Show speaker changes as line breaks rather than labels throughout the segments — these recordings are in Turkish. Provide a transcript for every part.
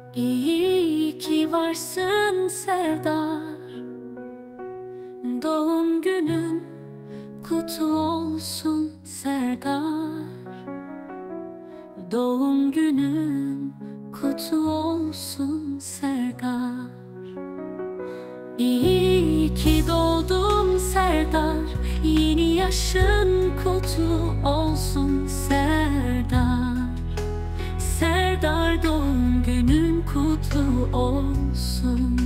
İyi ki varsın Serdar. Doğum günün kutlu olsun Serdar. Doğum günün kutlu olsun Serdar. İyi ki doğdun Serdar. Yeni yaşın kutlu olsun Serdar. Serdar doğum günün kutlu olsun.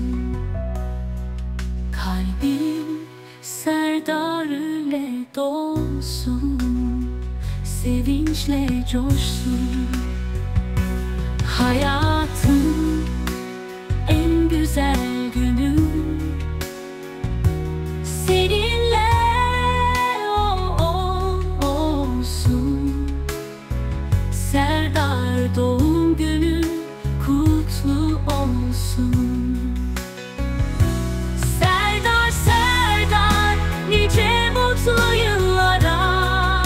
Kalbim Serdar ile dolsun, sevinçle coşsun. Hayatın en güzel günü seninle olsun. Serdar doğum günün kutlu olsun. Serdar, Serdar, nice mutlu yıllara.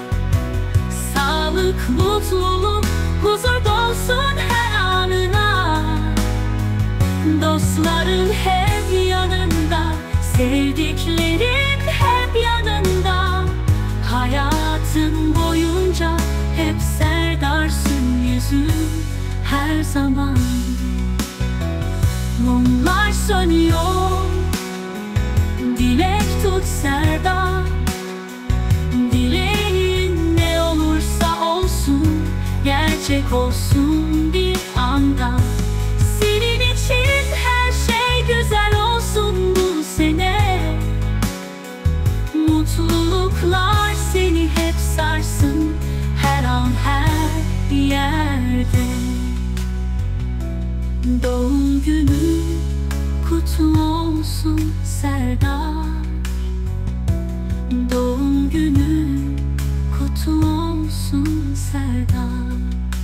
Sağlık, mutluluk, huzur dolsun her anına. Dostların hep yanında, sevdiklerin hep yanında. Hayatın boyunca hep Serdarsın yüzün her zaman. Mumlar sönüyor, dilek tut Serdar. Dileğin ne olursa olsun, gerçek olsun bir anda. Senin için her şey güzel olsun bu sene. Mutluluklar seni hep sarsın her an her yerde. Doğum günün kutlu olsun Serdar. Doğum günün kutlu olsun Serdar.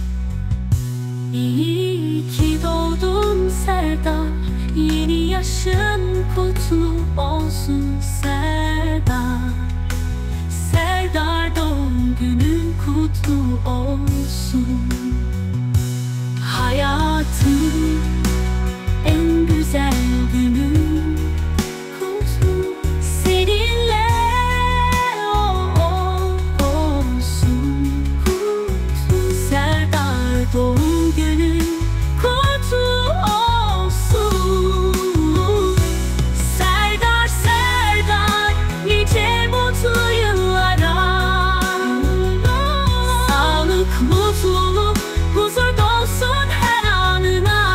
İyi ki doğdun Serdar. Yeni yaşın kutlu olsun Serdar. Serdar doğum günün kutlu olsun. Hayatın en güzel günü kutlu seninle olsun. Kutlu Serdar doğum günün kutlu olsun. Serdar, Serdar, nice mutlu yıllara. Sağlık, mutluluk, huzur dolsun her anına.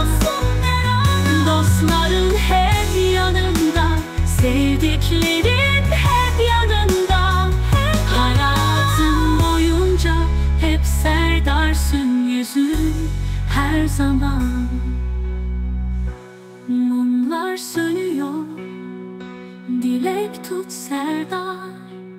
Dostların hep yanında, sevdiklerin hep yanında. Hayatın boyunca hep Serdarsın yüzün her zaman. Mumlar sönüyor, dilek tut Serdar.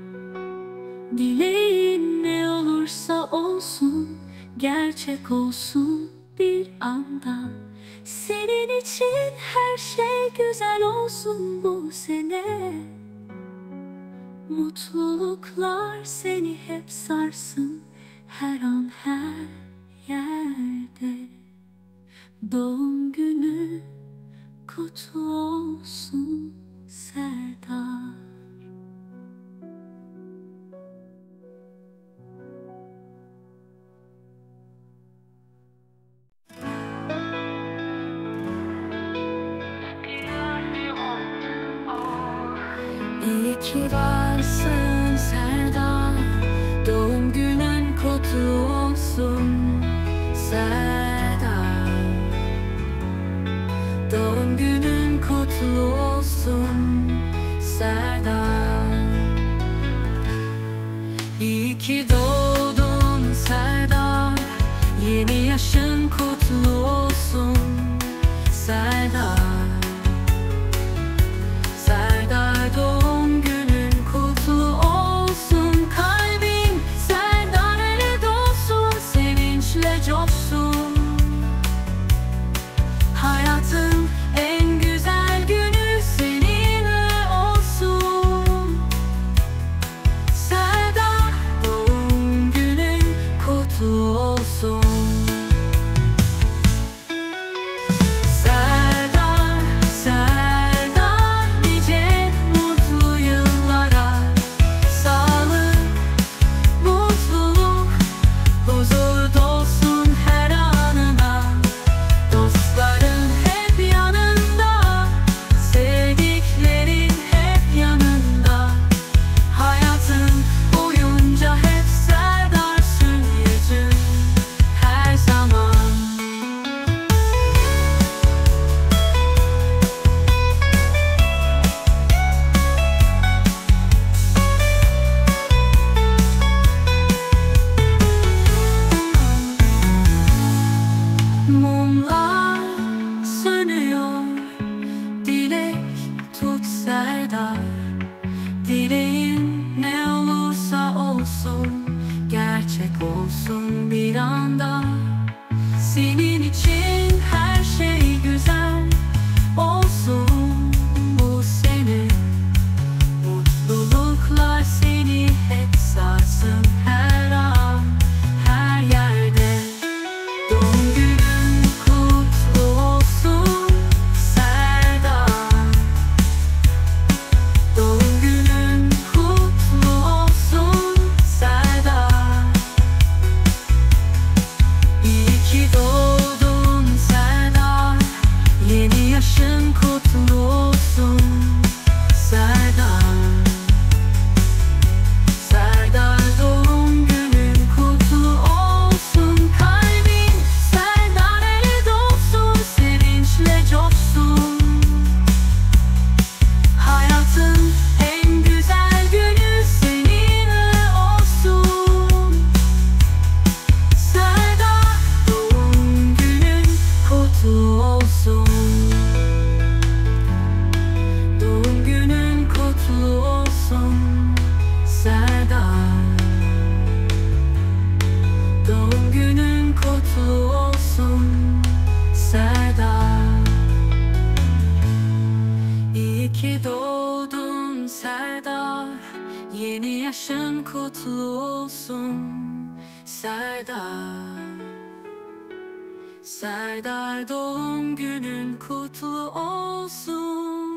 Dileğin ne olursa olsun, gerçek olsun bir anda. Senin için her şey güzel olsun bu sene. Mutluluklar seni hep sarsın her an her yerde. Doğum günü kutlu olsun Serdar. İyi ki varsın Serdar. Doğum günün kutlu olsun Serdar. Doğum günün kutlu olsun Serdar. İyi ki doğdun Serdar. Yeni yaşın kutlu olsun Serdar. Serdar doğum günün kutlu olsun. Kalbin Serdar ile dolsun, sevinçle coşsun. Hayatın en güzel günü seninle olsun. Serdar doğum Mumlar sönüyor, dilek tut Serdar. Dileğin ne olursa olsun, gerçek olsun bir anda. Senin için her şey güzel olsun bu sene. Mutluluklar seni hep sarsın her an, her yerde. Doğum günün kutlu olsun Serdar. Doğum günün kutlu olsun Serdar. İyi ki doğdun Serdar. Yeni yaşın kutlu olsun Serdar. Serdar doğum günün kutlu olsun. Kalbin Serdar ele dolsun, sevinçle coşsun. Hayatın en güzel günü seninle olsun. Serdar doğum günün kutlu olsun. Doğum günün kutlu olsun Serdar. Doğum günün kutlu olsun Serdar. İyi ki doğdun Serdar. Yeni yaşın kutlu olsun Serdar. Serdar doğum günün kutlu olsun.